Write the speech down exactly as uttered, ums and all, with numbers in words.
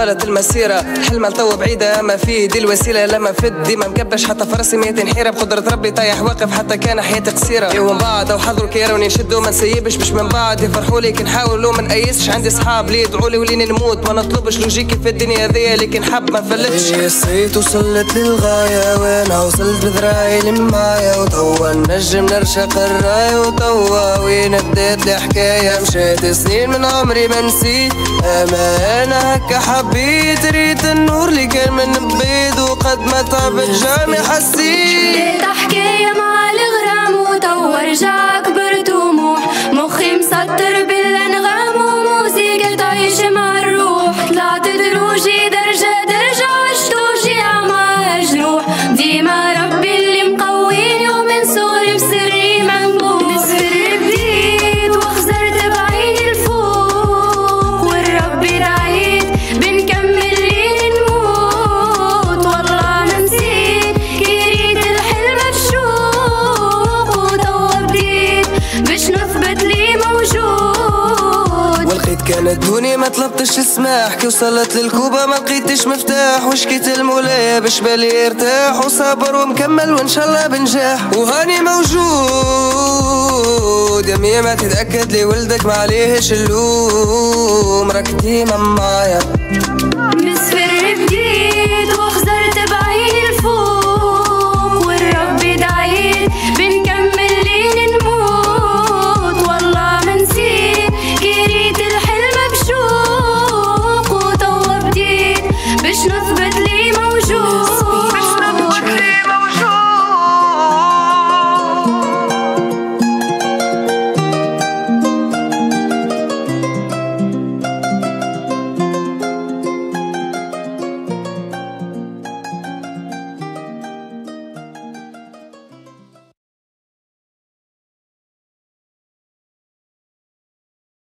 طالت المسيرة حلمة لتو بعيدة ما في دي الوسيلة لما فد ديما مكبش حتى فرسي ميتين حيرة بقدرة ربي طايح واقف حتى كان حياتي قصيرة ومن بعد او حضروا كيروني نشدوا ما نسيبش مش من بعد يفرحوا لي كي نحاولوا ما نقيسش عندي صحاب لي يدعوا لي وليني نموت ما نطلبش لوجيكي في الدنيا ذي لكن حب ما فلتش قصيت وصلت للغاية وانا وصلت بذراعي لمايا وتوا نجم نرشق الراية وتوا وين بدات لي حكاية مشيت سنين من عمري ما نسيت اما انا هكا حبيت ريت النور اللي كان من بيض وقد ما تعبت جامي حسيت بديت حكاية مع الغرام وتوا رجع كبر طموح مخي مسطر بالانغام وموسيقى تعيش مع الروح طلعت دروجي درجة درجة عشت وجيع مع جروح ديما ربي اللي مقويني ومن صغري بسري منبوح بسر بديت وخزرت بعيني الفوق والرب رعيت بنكمل لين نموت والله ما نسيت كي ريت الحلم بشوق وتوا بديت باش نثبت لي موجود ولقيت كانت دوني ما طلبتش السماح كي وصلت للكوبا ما لقيتش مفتاح وشكيت المولاي باش بالي يرتاح وصابر ومكمل وان شاء الله بنجاح وهاني موجود يا مية ما تتأكد لي ولدك ما عليهش اللوم راك ديما معايا